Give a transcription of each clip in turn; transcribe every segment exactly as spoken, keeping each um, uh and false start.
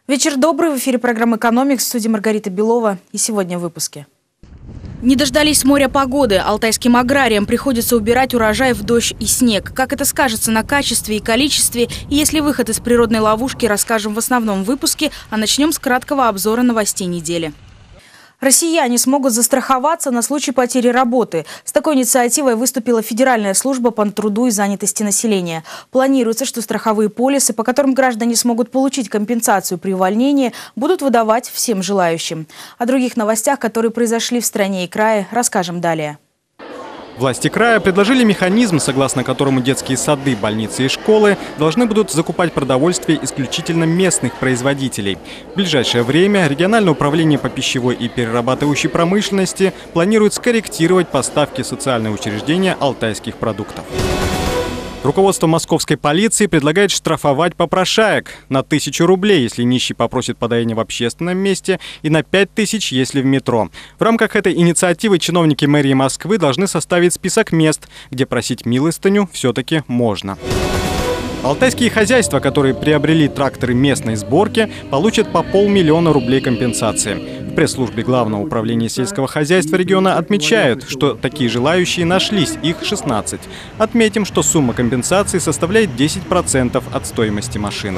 Вечер добрый. В эфире программы «Экономикс», в студии Маргарита Белова. И сегодня в выпуске. Не дождались моря погоды. Алтайским аграриям приходится убирать урожай в дождь и снег. Как это скажется на качестве и количестве? И если выход из природной ловушки, расскажем в основном выпуске, а начнем с краткого обзора новостей недели. Россияне смогут застраховаться на случай потери работы. С такой инициативой выступила Федеральная служба по труду и занятости населения. Планируется, что страховые полисы, по которым граждане смогут получить компенсацию при увольнении, будут выдавать всем желающим. О других новостях, которые произошли в стране и крае, расскажем далее. Власти края предложили механизм, согласно которому детские сады, больницы и школы должны будут закупать продовольствие исключительно местных производителей. В ближайшее время региональное управление по пищевой и перерабатывающей промышленности планирует скорректировать поставки в социальные учреждения алтайских продуктов. Руководство московской полиции предлагает штрафовать попрошаек на тысячу рублей, если нищий попросит подаяние в общественном месте, и на пять тысяч, если в метро. В рамках этой инициативы чиновники мэрии Москвы должны составить список мест, где просить милостыню все-таки можно. Алтайские хозяйства, которые приобрели тракторы местной сборки, получат по полмиллиона рублей компенсации. В пресс-службе Главного управления сельского хозяйства региона отмечают, что такие желающие нашлись, их шестнадцать. Отметим, что сумма компенсации составляет десять процентов от стоимости машины.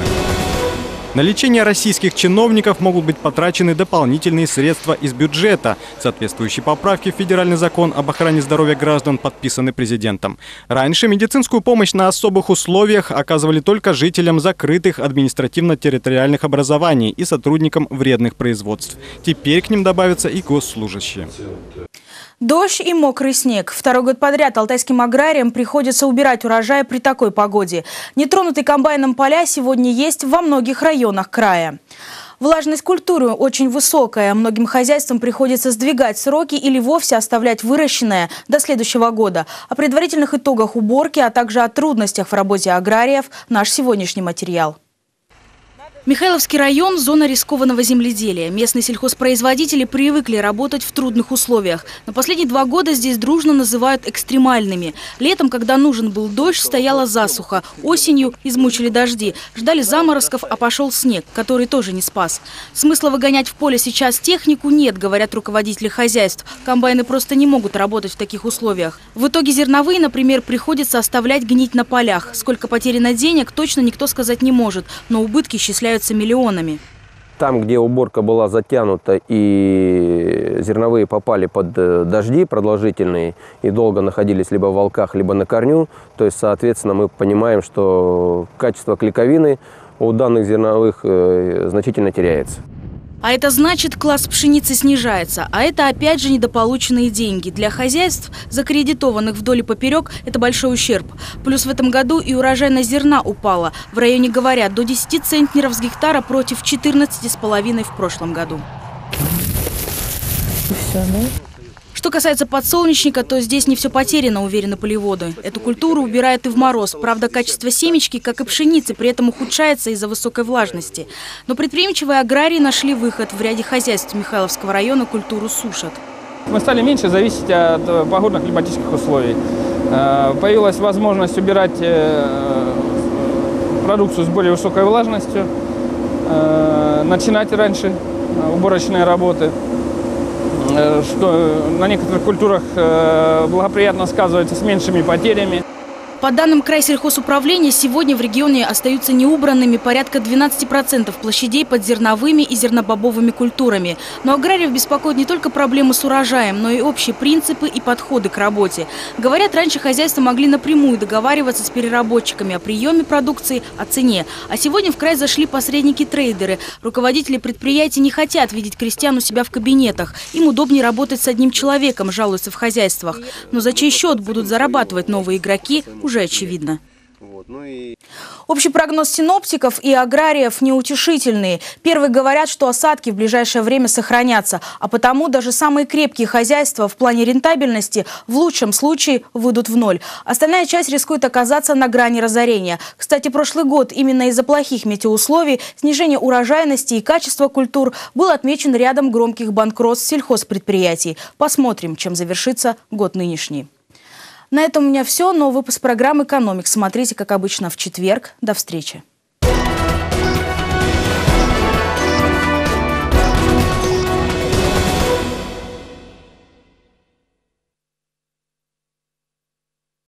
На лечение российских чиновников могут быть потрачены дополнительные средства из бюджета. Соответствующие поправки в федеральный закон об охране здоровья граждан подписаны президентом. Раньше медицинскую помощь на особых условиях оказывали только жителям закрытых административно-территориальных образований и сотрудникам вредных производств. Теперь к ним добавятся и госслужащие. Дождь и мокрый снег. Второй год подряд алтайским аграриям приходится убирать урожай при такой погоде. Нетронутые комбайном поля сегодня есть во многих районах края. Влажность культуры очень высокая. Многим хозяйствам приходится сдвигать сроки или вовсе оставлять выращенное до следующего года. О предварительных итогах уборки, а также о трудностях в работе аграриев наш сегодняшний материал. Михайловский район – зона рискованного земледелия. Местные сельхозпроизводители привыкли работать в трудных условиях. Но последние два года здесь дружно называют экстремальными. Летом, когда нужен был дождь, стояла засуха. Осенью измучили дожди. Ждали заморозков, а пошел снег, который тоже не спас. Смысла выгонять в поле сейчас технику нет, говорят руководители хозяйств. Комбайны просто не могут работать в таких условиях. В итоге зерновые, например, приходится оставлять гнить на полях. Сколько потеряно денег, точно никто сказать не может. Но убытки исчисляются миллионами. Там, где уборка была затянута и зерновые попали под дожди продолжительные и долго находились либо в волках, либо на корню, то есть, соответственно, мы понимаем, что качество клейковины у данных зерновых значительно теряется. А это значит, класс пшеницы снижается. А это опять же недополученные деньги. Для хозяйств, закредитованных вдоль и поперек, это большой ущерб. Плюс в этом году и урожайность зерна упала. В районе, говорят, до десяти центнеров с гектара против четырнадцати с половиной в прошлом году. И все, да? Что касается подсолнечника, то здесь не все потеряно, уверены полеводы. Эту культуру убирают и в мороз. Правда, качество семечки, как и пшеницы, при этом ухудшается из-за высокой влажности. Но предприимчивые аграрии нашли выход. В ряде хозяйств Михайловского района культуру сушат. Мы стали меньше зависеть от погодных климатических условий. Появилась возможность убирать продукцию с более высокой влажностью, начинать раньше уборочные работы, что на некоторых культурах благоприятно сказывается с меньшими потерями. По данным Крайсельхозуправления, сегодня в регионе остаются неубранными порядка двенадцати процентов площадей под зерновыми и зернобобовыми культурами. Но аграриев беспокоят не только проблемы с урожаем, но и общие принципы и подходы к работе. Говорят, раньше хозяйства могли напрямую договариваться с переработчиками о приеме продукции, о цене. А сегодня в край зашли посредники-трейдеры. Руководители предприятий не хотят видеть крестьян у себя в кабинетах. Им удобнее работать с одним человеком, жалуются в хозяйствах. Но за чей счет будут зарабатывать новые игроки – уже очевидно. Общий прогноз синоптиков и аграриев неутешительный. Первые говорят, что осадки в ближайшее время сохранятся, а потому даже самые крепкие хозяйства в плане рентабельности в лучшем случае выйдут в ноль. Остальная часть рискует оказаться на грани разорения. Кстати, прошлый год именно из-за плохих метеоусловий, снижения урожайности и качества культур был отмечен рядом громких банкротств сельхозпредприятий. Посмотрим, чем завершится год нынешний. На этом у меня все. Новый выпуск программы «Экономикс» смотрите, как обычно, в четверг. До встречи.